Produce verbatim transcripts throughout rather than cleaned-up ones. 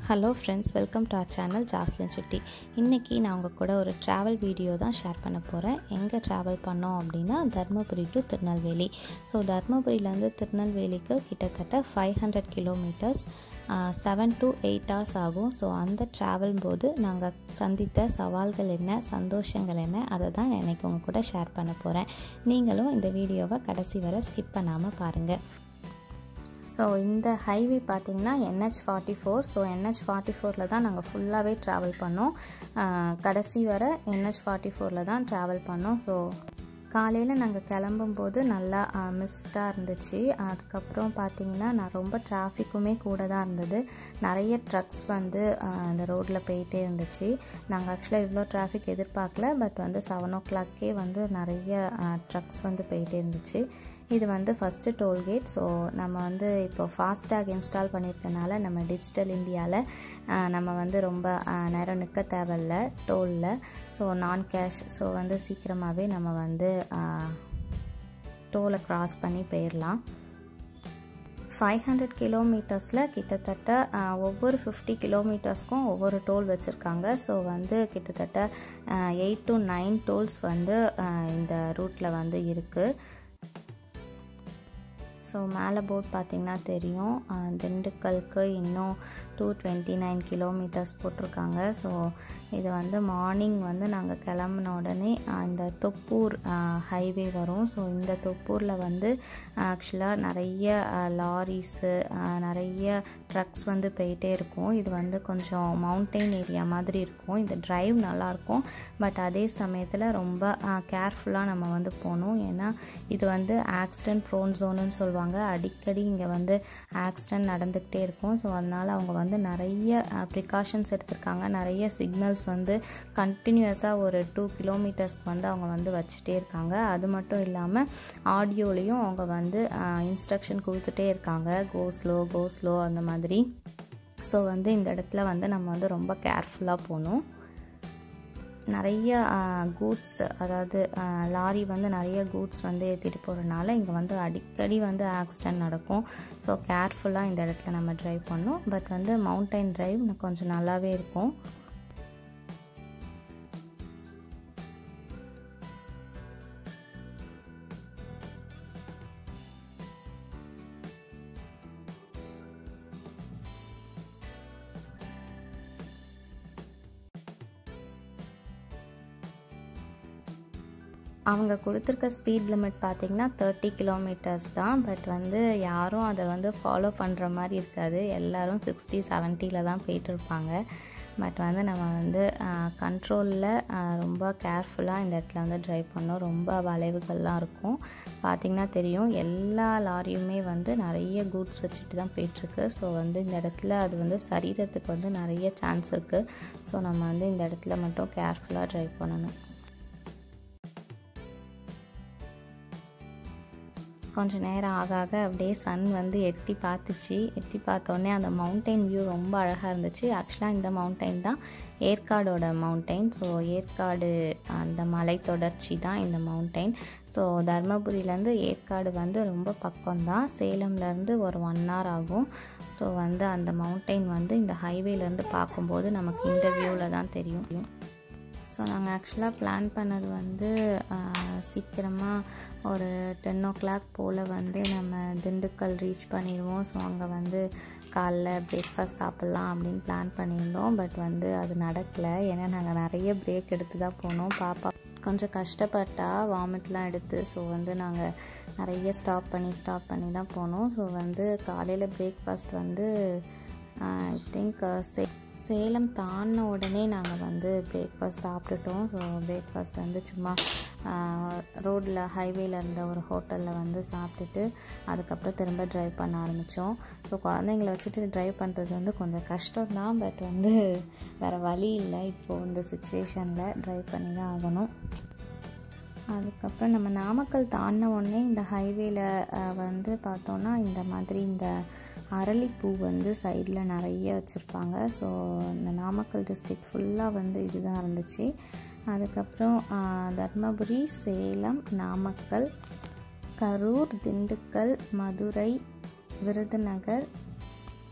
Hello friends, welcome to our channel Jaslin Chitti. இன்னைக்கு நான் உங்க கூட ஒரு travel வீடியோ தான் ஷேர் பண்ண போறேன். எங்க travel பண்ணோம் அப்படினா Dharmapuri to Tirunelveli. So Dharmapuriல இருந்து திருநெல்வேலிக்கு கிட்டத்தட்ட five hundred kilometers seven to eight hours ஆகும். ஸோ அந்த ட்ராவல் போது நாங்கள் சந்தித்த சவால்கள் என்ன, சந்தோஷங்கள் என்ன, அதை தான் இன்னைக்கு உங்க கூட ஷேர் பண்ண போகிறேன். நீங்களும் இந்த வீடியோவை கடைசி வரை ஸ்கிப் பண்ணாமல் பாருங்கள். ஸோ இந்த ஹைவே பார்த்திங்கன்னா N H forty-four. So N H forty-fourல தான் நாங்கள் ஃபுல்லாகவே ட்ராவல் பண்ணோம். கடைசி வரை N H forty-fourல தான் ட்ராவல் பண்ணோம். ஸோ காலையில் நாங்கள் கிளம்பும்போது நல்லா மிஸ்டாக இருந்துச்சு. அதுக்கப்புறம் பார்த்திங்கன்னா நான் ரொம்ப டிராஃபிக்குமே கூட தான் இருந்தது. நிறைய ட்ரக்ஸ் வந்து அந்த ரோட்டில் போயிட்டே இருந்துச்சு. நாங்கள் ஆக்சுவலாக இவ்வளோ டிராஃபிக் எதிர்பார்க்கல. பட் வந்து செவன் ஓ கிளாக்கே வந்து நிறைய ட்ரக்ஸ் வந்து போயிட்டே இருந்துச்சு. இது வந்து ஃபஸ்ட்டு டோல்கேட். ஸோ நம்ம வந்து இப்போ ஃபாஸ்டாக் இன்ஸ்டால் பண்ணியிருக்கனால நம்ம டிஜிட்டல் இந்தியாவில் நம்ம வந்து ரொம்ப நேரம் நிற்க தேவையில்ல டோலில். ஸோ நான் கேஷ். ஸோ வந்து சீக்கிரமாகவே நம்ம வந்து டோலை க்ராஸ் பண்ணி போயிடலாம். ஃபைவ் ஹண்ட்ரட் கிலோமீட்டர்ஸில் கிட்டத்தட்ட ஒவ்வொரு ஃபிஃப்டி கிலோமீட்டர்ஸ்க்கும் ஒவ்வொரு டோல் வச்சுருக்காங்க. ஸோ வந்து கிட்டத்தட்ட எயிட் டு நைன் டோல்ஸ் வந்து இந்த ரூட்டில் வந்து இருக்குது. ஸோ மேலே போர்ட் பார்த்திங்கன்னா தெரியும், திண்டுக்கலுக்கு இன்னும் டூ டுவெண்ட்டி நைன் கிலோமீட்டர்ஸ் போட்டிருக்காங்க. ஸோ இது வந்து மார்னிங் வந்து நாங்கள் கிளம்புன உடனே இந்த தொப்பூர் ஹைவே வரும். ஸோ இந்த தொப்பூரில் வந்து ஆக்சுவலாக நிறைய லாரிஸு நிறைய ட்ரக்ஸ் வந்து போயிட்டே இருக்கும். இது வந்து கொஞ்சம் மவுண்டெயின் ஏரியா மாதிரி இருக்கும். இந்த டிரைவ் நல்லாயிருக்கும். பட் அதே சமயத்தில் ரொம்ப கேர்ஃபுல்லாக நம்ம வந்து போகணும். ஏன்னா இது வந்து ஆக்சிடென்ட் ப்ரோன் ஜோனுன்னு சொல்லுவாங்க. அடிக்கடி இங்கே வந்து ஆக்சிடென்ட் நடந்துக்கிட்டே இருக்கும். ஸோ அதனால் அவங்க வந்து நிறைய ப்ரிகாஷன்ஸ் எடுத்திருக்காங்க. நிறைய சிக்னல்ஸ் வந்து கண்டினியூஸாக ஒரு டூ கிலோமீட்டர்ஸ்க்கு வந்து அவங்க வந்து வச்சுட்டே இருக்காங்க. அது மட்டும் இல்லாமல் ஆடியோலையும் அவங்க வந்து இன்ஸ்ட்ரக்ஷன் கொடுத்துட்டே இருக்காங்க, கோ ஸ்லோ கோ ஸ்லோ அந்த மாதிரி. ஸோ வந்து இந்த இடத்துல வந்து நம்ம வந்து ரொம்ப கேர்ஃபுல்லாக போகணும். நிறைய கூட்ஸ், அதாவது லாரி வந்து நிறைய கூட்ஸ் வந்து ஏற்றிட்டு போகிறதுனால இங்கே வந்து அடிக்கடி வந்து ஆக்சிடென்ட் நடக்கும். ஸோ கேர்ஃபுல்லாக இந்த இடத்துல நம்ம ட்ரைவ் பண்ணோம். பட் வந்து மவுண்டைன் ட்ரைவ் கொஞ்சம் நல்லாவே இருக்கும். அவங்க கொடுத்துருக்க ஸ்பீட் லிமிட் பார்த்திங்கன்னா தேர்ட்டி கிலோமீட்டர்ஸ் தான். பட் வந்து யாரும் அதை வந்து ஃபாலோ பண்ணுற மாதிரி இருக்காது. எல்லோரும் சிக்ஸ்டி செவன்ட்டியில் தான் போயிட்டுருப்பாங்க. பட் வந்து நம்ம வந்து கண்ட்ரோலில் ரொம்ப கேர்ஃபுல்லாக இந்த இடத்துல வந்து ட்ரைவ் பண்ணோம். ரொம்ப வளைவுகள்லாம் இருக்கும். பார்த்திங்கன்னா தெரியும், எல்லா லாரியுமே வந்து நிறைய கூட்ஸ் வச்சுட்டு தான் போயிட்டுருக்கு. ஸோ வந்து இந்த இடத்துல அது வந்து சரீரத்துக்கு வந்து நிறைய சான்ஸ் இருக்குது. ஸோ நம்ம வந்து இந்த இடத்துல மட்டும் கேர்ஃபுல்லாக ட்ரைவ் பண்ணணும். கொஞ்சம் நேரம் ஆக ஆக அப்படியே சன் வந்து எட்டி பார்த்துச்சு. எட்டி பார்த்தோன்னே அந்த மவுண்டெயின் வியூ ரொம்ப அழகாக இருந்துச்சு. ஆக்சுவலாக இந்த மவுண்டெயின் தான் ஏற்காடோட மவுண்டெயின். ஸோ ஏற்காடு அந்த மலை தொடர்ச்சி தான் இந்த மவுண்டெயின். ஸோ தர்மபுரியிலேருந்து ஏற்காடு வந்து ரொம்ப பக்கம்தான். சேலம்லேருந்து ஒரு ஒன் ஹவர் ஆகும். ஸோ வந்து அந்த மவுண்டெயின் வந்து இந்த ஹைவேலேருந்து பார்க்கும்போது நமக்கு இந்த வியூவில் தான் தெரியும். ஸோ நாங்கள் ஆக்சுவலாக பிளான் பண்ணது வந்து சீக்கிரமாக ஒரு டென் ஓ கிளாக் போல் வந்து நம்ம திண்டுக்கல் ரீச் பண்ணிடுவோம். ஸோ அங்கே வந்து காலைல பிரேக்ஃபாஸ்ட் சாப்பிட்லாம் அப்படின்னு பிளான் பண்ணியிருந்தோம். பட் வந்து அது நடக்கலை. ஏன்னா நாங்கள் நிறைய பிரேக் எடுத்து தான் போனோம். பாப்பா கொஞ்சம் கஷ்டப்பட்டா வாமிட்லாம் எடுத்து. ஸோ வந்து நாங்கள் நிறைய ஸ்டாப் பண்ணி ஸ்டாப் பண்ணி தான் போனோம். ஸோ வந்து காலையில் பிரேக்ஃபாஸ்ட் வந்து ஐ திங்க் சே சேலம் தாண்டின உடனே நாங்கள் வந்து பிரேக்ஃபாஸ்ட் சாப்பிட்டுட்டோம். ஸோ பிரேக்ஃபாஸ்ட் வந்து சும்மா ரோட்டில் ஹைவேல இருந்த ஒரு ஹோட்டலில் வந்து சாப்பிட்டுட்டு அதுக்கப்புறம் திரும்ப ட்ரைவ் பண்ண ஆரம்பித்தோம். ஸோ குழந்தைங்கள வச்சுட்டு ட்ரைவ் பண்ணுறது வந்து கொஞ்சம் கஷ்டம்தான். பட் வந்து வேறு வழி இல்லை. இப்போது இந்த சுச்சுவேஷனில் ட்ரைவ் பண்ணி தான் ஆகணும். அதுக்கப்புறம் நம்ம நாமக்கல் தாண்டின உடனே இந்த ஹைவேல வந்து பார்த்தோன்னா இந்த மாதிரி இந்த அரளிப்பூ வந்து சைடில் நிறைய வச்சுருப்பாங்க. ஸோ இந்த நாமக்கல் டிஸ்ட்ரிக்ட் ஃபுல்லாக வந்து இதுதான் இருந்துச்சு. அதுக்கப்புறம் தர்மபுரி, சேலம், நாமக்கல், கரூர், திண்டுக்கல், மதுரை, விருதுநகர்,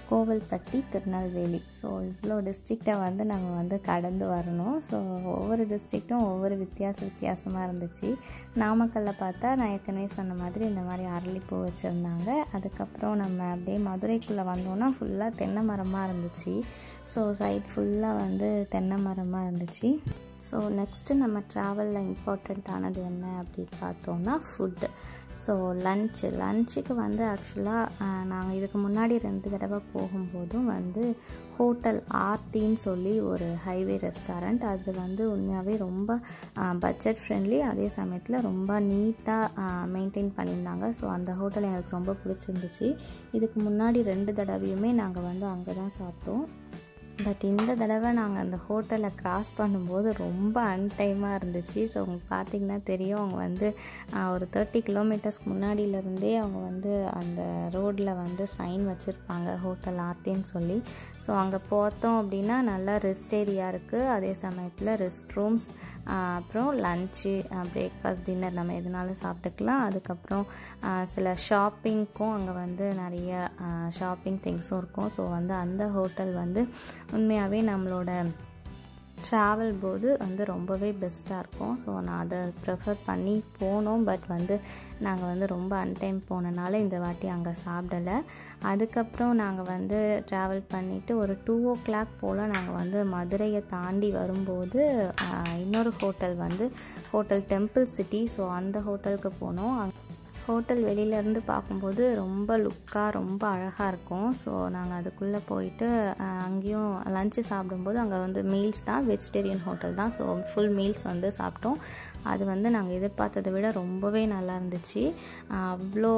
கோவில்பட்டி, திருநெல்வேலி. ஸோ இவ்வளோ டிஸ்ட்ரிக்டை வந்து நம்ம வந்து கடந்து வரணும். ஸோ ஒவ்வொரு டிஸ்ட்ரிக்ட்டும் ஒவ்வொரு வித்தியாச வித்தியாசமாக இருந்துச்சு. நாமக்கல்லில் பார்த்தா நான் ஏற்கனவே சொன்ன மாதிரி இந்த மாதிரி அரளிப்பூ வச்சுருந்தாங்க. அதுக்கப்புறம் நம்ம அப்படியே மதுரைக்குள்ளே வந்தோன்னா ஃபுல்லாக தென்னை மரமாக இருந்துச்சு. ஸோ சைட் ஃபுல்லாக வந்து தென்னை மரமாக இருந்துச்சு. ஸோ நெக்ஸ்ட்டு நம்ம ட்ராவலில் இம்பார்ட்டண்ட்டானது என்ன அப்படின்னு பார்த்தோம்னா ஃபுட்டு. ஸோ லன்ச்சு லன்ச்சுக்கு வந்து ஆக்சுவலாக நாங்கள் இதுக்கு முன்னாடி ரெண்டு தடவை போகும்போதும் வந்து ஹோட்டல் ஆர்த்தின்னு சொல்லி ஒரு ஹைவே ரெஸ்டாரண்ட், அது வந்து உண்மையாகவே ரொம்ப பட்ஜெட் ஃப்ரெண்ட்லி, அதே சமயத்தில் ரொம்ப நீட்டாக மெயின்டைன் பண்ணியிருந்தாங்க. ஸோ அந்த ஹோட்டல் எங்களுக்கு ரொம்ப பிடிச்சிருந்துச்சு. இதுக்கு முன்னாடி ரெண்டு தடவையுமே நாங்கள் வந்து அங்கே தான் சாப்பிட்டோம். பட் இந்த தடவை நாங்கள் அந்த ஹோட்டலை க்ராஸ் பண்ணும்போது ரொம்ப அன்டைமாக இருந்துச்சு. ஸோ உங்களுக்கு பார்த்திங்கன்னா தெரியும், அவங்க வந்து ஒரு தேர்ட்டி கிலோமீட்டர்ஸ்க்கு முன்னாடியிலேருந்தே அவங்க வந்து அந்த ரோட்டில் வந்து சைன் வச்சுருப்பாங்க ஹோட்டல் ஆர்த்தின்னு சொல்லி. ஸோ அங்கே பார்த்தோம் அப்படின்னா நல்லா ரெஸ்ட் ஏரியா இருக்குது, அதே சமயத்தில் ரெஸ்ட் ரூம்ஸ், அப்புறம் லன்ச்சு, பிரேக்ஃபாஸ்ட், டின்னர் நம்ம எதுனாலும் சாப்பிட்டுக்கலாம். அதுக்கப்புறம் சில ஷாப்பிங்க்கும் அங்கே வந்து நிறைய ஷாப்பிங் திங்ஸும் இருக்கும். ஸோ வந்து அந்த ஹோட்டல் வந்து உண்மையாகவே நம்மளோட ட்ராவல் போது வந்து ரொம்பவே பெஸ்ட்டாக இருக்கும். ஸோ நான் அதை ப்ரிஃபர் பண்ணி போனோம். பட் வந்து நாங்கள் வந்து ரொம்ப அன்டைம் போனனால இந்த வாட்டி அங்கே சாப்பிடலை. அதுக்கப்புறம் நாங்கள் வந்து ட்ராவல் பண்ணிவிட்டு ஒரு டூ ஓ கிளாக் போல் நாங்கள் வந்து மதுரையை தாண்டி வரும்போது இன்னொரு ஹோட்டல் வந்து ஹோட்டல் டெம்பிள் சிட்டி. ஸோ அந்த ஹோட்டலுக்கு போனோம். ஹோட்டல் வெளியிலேருந்து பார்க்கும்போது ரொம்ப லுக்காக ரொம்ப அழகாக இருக்கும். ஸோ நாங்கள் அதுக்குள்ளே போயிட்டு அங்கேயும் லஞ்சு சாப்பிடும்போது அங்கே வந்து மீல்ஸ் தான், வெஜிடேரியன் ஹோட்டல் தான். ஸோ ஃபுல் மீல்ஸ் வந்து சாப்பிட்டோம். அது வந்து நாங்கள் எதிர்பார்த்ததை விட ரொம்பவே நல்லா இருந்துச்சு. அவ்வளோ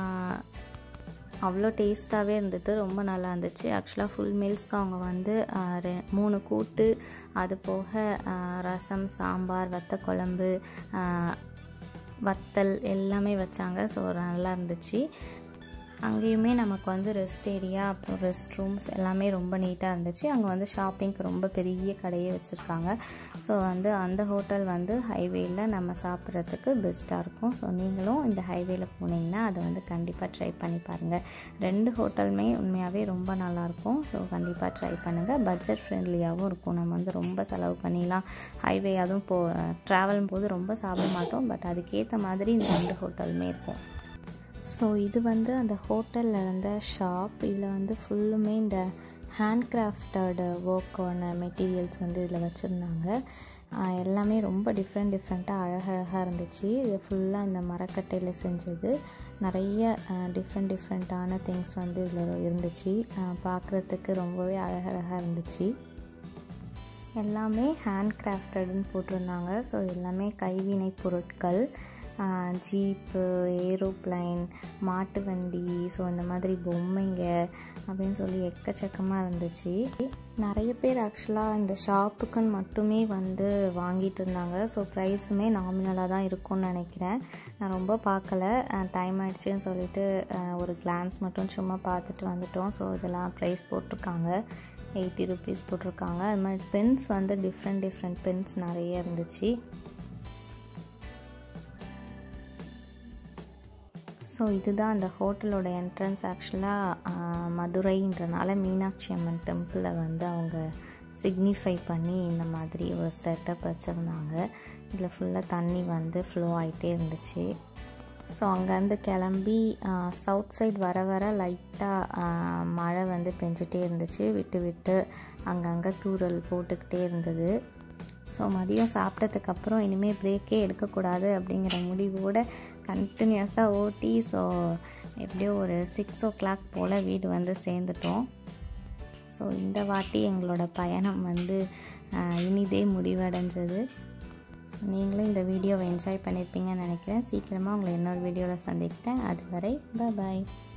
அவ்வளோ டேஸ்ட்டாகவே இருந்தது, ரொம்ப நல்லா இருந்துச்சு. ஆக்சுவலாக ஃபுல் மீல்ஸ்க்கு அவங்க வந்து ரெ மூணு கூட்டு, அது போக ரசம், சாம்பார், வத்த குழம்பு, வத்தல் எல்லாமே வச்சாங்க. ஸோ நல்லா இருந்துச்சு. அங்கேயுமே நமக்கு வந்து ரெஸ்ட் ஏரியா, அப்புறம் ரெஸ்ட் ரூம்ஸ் எல்லாமே ரொம்ப நீட்டாக இருந்துச்சு. அங்கே வந்து ஷாப்பிங்க்கு ரொம்ப பெரிய கடையே வச்சுருக்காங்க. ஸோ வந்து அந்த ஹோட்டல் வந்து ஹைவேயில் நம்ம சாப்பிட்றதுக்கு பெஸ்ட்டாக இருக்கும். ஸோ நீங்களும் இந்த ஹைவேயில் போனீங்கன்னா அதை வந்து கண்டிப்பாக ட்ரை பண்ணி பாருங்கள். ரெண்டு ஹோட்டலுமே உண்மையாகவே ரொம்ப நல்லாயிருக்கும். ஸோ கண்டிப்பாக ட்ரை பண்ணுங்கள். பட்ஜெட் ஃப்ரெண்ட்லியாகவும் இருக்கும். நம்ம வந்து ரொம்ப செலவு பண்ணிலாம் ஹைவே அதுவும் போ ட்ராவலும் போது ரொம்ப சாப்பிட மாட்டோம். பட் அதுக்கேற்ற மாதிரி இந்த ரெண்டு ஹோட்டலுமே இருக்கும். ஸோ இது வந்து அந்த ஹோட்டலில் இருந்த ஷாப். இதில் வந்து ஃபுல்லுமே இந்த ஹேண்ட் கிராஃப்டட் ஒர்க்கான மெட்டீரியல்ஸ் வந்து இதில் வச்சுருந்தாங்க. எல்லாமே ரொம்ப டிஃப்ரெண்ட் டிஃப்ரெண்ட்டாக அழகழகாக இருந்துச்சு. இது ஃபுல்லாக இந்த மரக்கட்டையில் செஞ்சது. நிறைய டிஃப்ரெண்ட் டிஃப்ரெண்ட்டான திங்ஸ் வந்து இதில் இருந்துச்சு. பார்க்குறதுக்கு ரொம்பவே அழகழகாக இருந்துச்சு. எல்லாமே ஹேண்ட் கிராஃப்டட்னு போட்டிருந்தாங்க. ஸோ எல்லாமே கைவினை பொருட்கள், ஜீப்பு, ஏரோப்ளைன், மாட்டு வண்டி, ஸோ இந்த மாதிரி பொம்மைங்க அப்படின்னு சொல்லி எக்கச்சக்கமாக இருந்துச்சு. நிறைய பேர் ஆக்சுவலாக இந்த ஷாப்புக்குன்னு மட்டுமே வந்து வாங்கிட்டு இருந்தாங்க. ஸோ ப்ரைஸுமே நாமினலாக தான் இருக்கும்னு நினைக்கிறேன். நான் ரொம்ப பார்க்கல, டைம் ஆகிடுச்சின்னு சொல்லிட்டு ஒரு கிளான்ஸ் மட்டும் சும்மா பார்த்துட்டு வந்துட்டோம். ஸோ இதெல்லாம் ப்ரைஸ் போட்டிருக்காங்க, எயிட்டி ருபீஸ் போட்டிருக்காங்க. அது மாதிரி பென்ஸ் வந்து டிஃப்ரெண்ட் டிஃப்ரெண்ட் பென்ஸ் நிறைய இருந்துச்சு. ஸோ இதுதான் அந்த ஹோட்டலோட என்ட்ரன்ஸ். ஆக்சுவலாக மதுரைன்றனால மீனாட்சி அம்மன் டெம்பிளை வந்து அவங்க சிக்னிஃபை பண்ணி இந்த மாதிரி ஒரு செட்டப் வச்சுருந்தாங்க. இதில் ஃபுல்லாக தண்ணி வந்து ஃப்ளோ ஆகிட்டே இருந்துச்சு. ஸோ அங்கேருந்து கிளம்பி சவுத் சைட் வர வர லைட்டாக மழை வந்து பெஞ்சிட்டே இருந்துச்சு, விட்டு விட்டு அங்கங்கே தூறல் போட்டுக்கிட்டே இருந்தது. ஸோ மதியம் சாப்பிட்டதுக்கப்புறம் இனிமேல் பிரேக்கே எடுக்கக்கூடாது அப்படிங்கிற முடிவோடு கண்டினியூஸாக ஓட்டி ஸோ எப்படியோ ஒரு சிக்ஸ் ஓ கிளாக் போல் வீடு வந்து சேர்ந்துட்டோம். ஸோ இந்த வாட்டி எங்களோட பயணம் வந்து இனிதே முடிவடைஞ்சது. ஸோ நீங்களும் இந்த வீடியோவை என்ஜாய் பண்ணியிருப்பீங்கன்னு நினைக்கிறேன். சீக்கிரமாக உங்களை இன்னொரு வீடியோவில் சந்திக்கிறேன். அதுவரை பாய் பாய்.